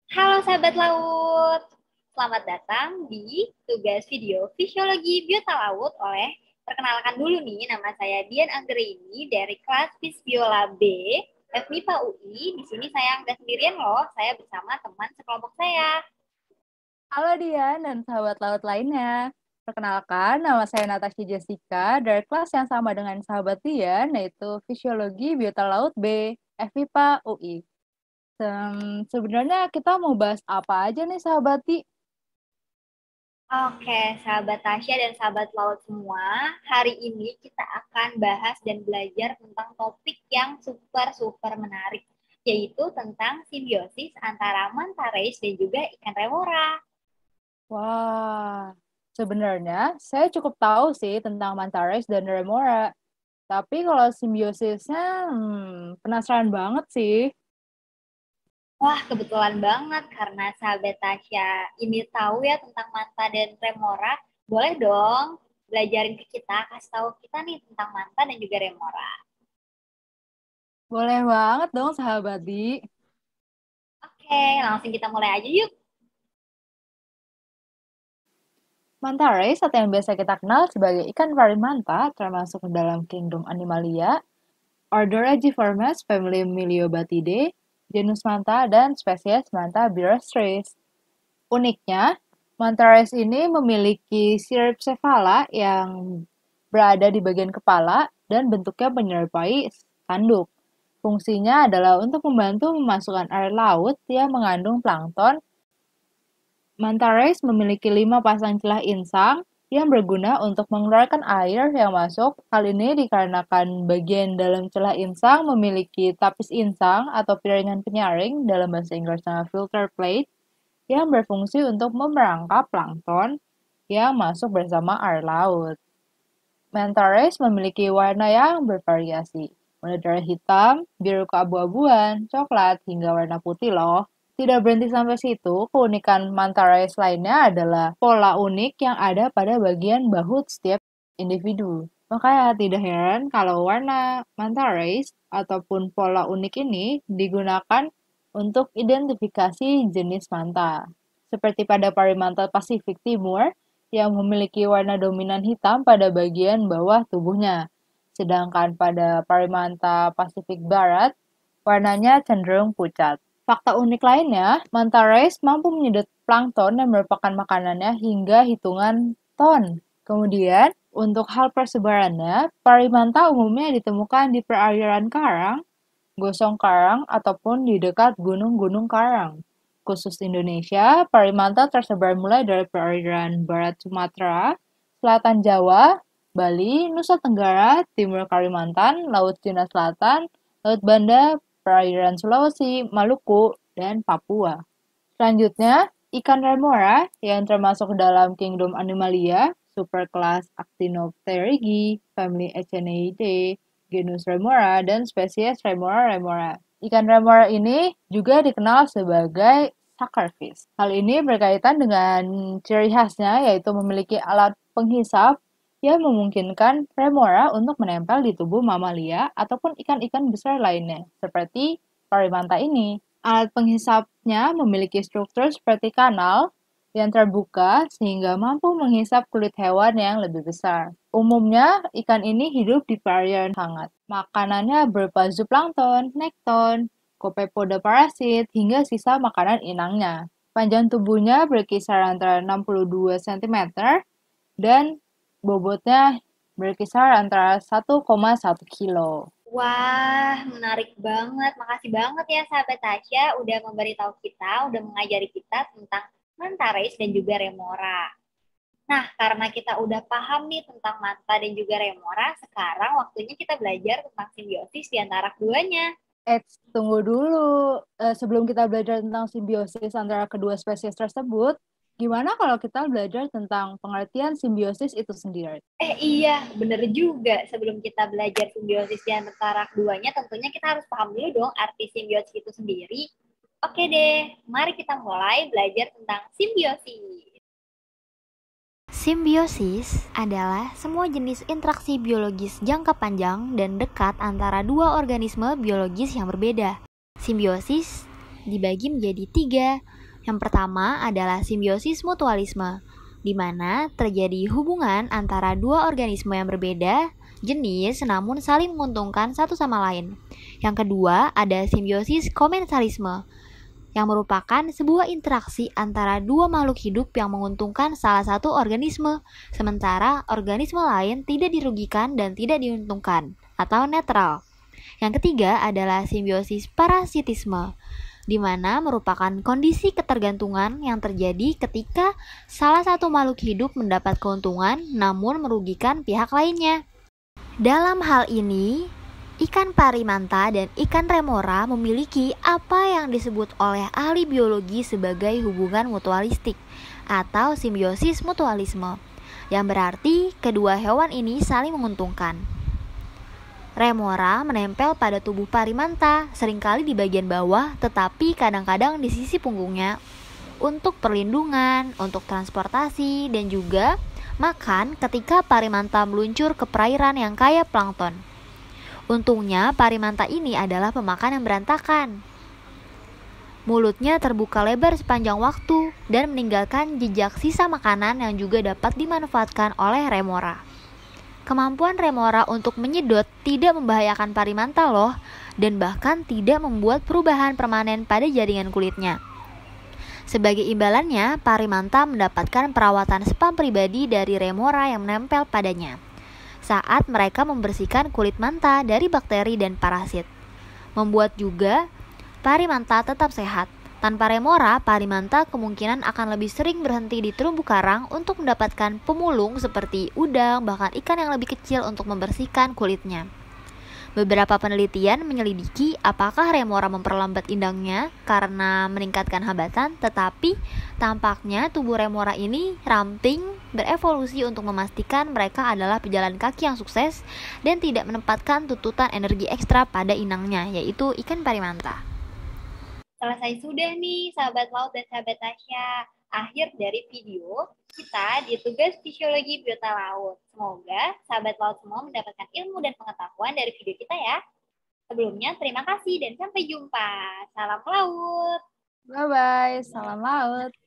Halo sahabat laut, selamat datang di tugas video Fisiologi Biota Laut oleh perkenalkan dulu nih, nama saya Dian Anggraini dari kelas Fisbiola B, FMIPA UI. Di sini saya nggak sendirian loh, saya bersama teman sekelompok saya. Halo Dian dan sahabat laut lainnya. Perkenalkan, nama saya Natasha Jessica dari kelas yang sama dengan sahabat Dian, yaitu Fisiologi Biota Laut B, FIPA UI. Sebenarnya kita mau bahas apa aja nih sahabat Di? Oke, sahabat Tasya dan sahabat laut semua, hari ini kita akan bahas dan belajar tentang topik yang super menarik, yaitu tentang simbiosis antara manta rays dan juga ikan remora. Wah, sebenarnya saya cukup tahu sih tentang manta rays dan remora. Tapi kalau simbiosisnya, penasaran banget sih. Wah, kebetulan banget karena sahabat Tasya ini tahu ya tentang manta dan remora. Boleh dong belajarin ke kita, kasih tahu kita nih tentang manta dan juga remora. Boleh banget dong sahabat Di. Oke, langsung kita mulai aja yuk. Manta rays atau yang biasa kita kenal sebagai ikan pari manta termasuk dalam kingdom Animalia, order Aegiformes, family Myliobatidae, genus manta, dan spesies manta birostris. Uniknya, manta rays ini memiliki sirip cephala yang berada di bagian kepala dan bentuknya menyerupai tanduk. Fungsinya adalah untuk membantu memasukkan air laut yang mengandung plankton. Manta rays memiliki 5 pasang celah insang yang berguna untuk mengeluarkan air yang masuk. Hal ini dikarenakan bagian dalam celah insang memiliki tapis insang atau piringan penyaring, dalam bahasa Inggrisnya filter plate, yang berfungsi untuk memerangkap plankton yang masuk bersama air laut. Manta rays memiliki warna yang bervariasi, mulai dari hitam, biru keabu-abuan, coklat, hingga warna putih loh. Tidak berhenti sampai situ, keunikan manta rays lainnya adalah pola unik yang ada pada bagian bahu setiap individu. Makanya tidak heran kalau warna manta rays ataupun pola unik ini digunakan untuk identifikasi jenis manta. Seperti pada parimanta Pasifik Timur yang memiliki warna dominan hitam pada bagian bawah tubuhnya. Sedangkan pada parimanta Pasifik Barat, warnanya cenderung pucat. Fakta unik lainnya, manta rays mampu menyedot plankton yang merupakan makanannya hingga hitungan ton. Kemudian, untuk hal persebarannya, parimanta umumnya ditemukan di perairan karang, gosong karang, ataupun di dekat gunung-gunung karang. Khusus Indonesia, parimanta tersebar mulai dari perairan barat Sumatera, selatan Jawa, Bali, Nusa Tenggara, timur Kalimantan, Laut Cina Selatan, Laut Banda, perairan Sulawesi, Maluku, dan Papua. Selanjutnya, ikan remora yang termasuk dalam kingdom Animalia, superkelas Actinopterygii, family Echinidae, genus Remora, dan spesies Remora remora. Ikan remora ini juga dikenal sebagai suckerfish. Hal ini berkaitan dengan ciri khasnya, yaitu memiliki alat penghisap yang memungkinkan remora untuk menempel di tubuh mamalia ataupun ikan-ikan besar lainnya, seperti parimanta ini. Alat penghisapnya memiliki struktur seperti kanal yang terbuka sehingga mampu menghisap kulit hewan yang lebih besar. Umumnya, ikan ini hidup di perairan hangat. Makanannya berupa zooplankton, nekton, copepoda parasit, hingga sisa makanan inangnya. Panjang tubuhnya berkisar antara 62 cm dan bobotnya berkisar antara 1,1 kilo. Wah, menarik banget. Makasih banget ya sahabat Tasya udah memberitahu kita, udah mengajari kita tentang manta rays dan juga remora. Nah, karena kita udah paham nih tentang manta dan juga remora, sekarang waktunya kita belajar tentang simbiosis di antara keduanya. Tunggu dulu. Sebelum kita belajar tentang simbiosis antara kedua spesies tersebut, gimana kalau kita belajar tentang pengertian simbiosis itu sendiri? Iya, bener juga. Sebelum kita belajar simbiosis di antara keduanya, tentunya kita harus paham dulu dong arti simbiosis itu sendiri. Oke deh, mari kita mulai belajar tentang simbiosis. Simbiosis adalah semua jenis interaksi biologis jangka panjang dan dekat antara dua organisme biologis yang berbeda. Simbiosis dibagi menjadi 3. Yang pertama adalah simbiosis mutualisme, di mana terjadi hubungan antara dua organisme yang berbeda jenis namun saling menguntungkan satu sama lain. Yang kedua ada simbiosis komensalisme, yang merupakan sebuah interaksi antara dua makhluk hidup yang menguntungkan salah satu organisme, sementara organisme lain tidak dirugikan dan tidak diuntungkan, atau netral. Yang ketiga adalah simbiosis parasitisme, di mana merupakan kondisi ketergantungan yang terjadi ketika salah satu makhluk hidup mendapat keuntungan namun merugikan pihak lainnya. Dalam hal ini, ikan parimanta dan ikan remora memiliki apa yang disebut oleh ahli biologi sebagai hubungan mutualistik atau simbiosis mutualisme, yang berarti kedua hewan ini saling menguntungkan. Remora menempel pada tubuh parimanta, seringkali di bagian bawah, tetapi kadang-kadang di sisi punggungnya, untuk perlindungan, untuk transportasi, dan juga makan ketika parimanta meluncur ke perairan yang kaya plankton. Untungnya, parimanta ini adalah pemakan yang berantakan. Mulutnya terbuka lebar sepanjang waktu dan meninggalkan jejak sisa makanan yang juga dapat dimanfaatkan oleh remora. Kemampuan remora untuk menyedot tidak membahayakan parimanta loh, dan bahkan tidak membuat perubahan permanen pada jaringan kulitnya. Sebagai imbalannya, parimanta mendapatkan perawatan spam pribadi dari remora yang menempel padanya saat mereka membersihkan kulit manta dari bakteri dan parasit. Membuat juga parimanta tetap sehat. Tanpa remora, parimanta kemungkinan akan lebih sering berhenti di terumbu karang untuk mendapatkan pemulung seperti udang, bahkan ikan yang lebih kecil untuk membersihkan kulitnya. Beberapa penelitian menyelidiki apakah remora memperlambat indangnya karena meningkatkan hambatan, tetapi tampaknya tubuh remora ini ramping berevolusi untuk memastikan mereka adalah pejalan kaki yang sukses dan tidak menempatkan tuntutan energi ekstra pada inangnya, yaitu ikan parimanta. Selesai sudah nih sahabat laut dan sahabat Tasya. Akhir dari video kita di tugas fisiologi biota laut. Semoga sahabat laut semua mendapatkan ilmu dan pengetahuan dari video kita ya. Sebelumnya terima kasih dan sampai jumpa. Salam laut. Bye-bye, salam laut.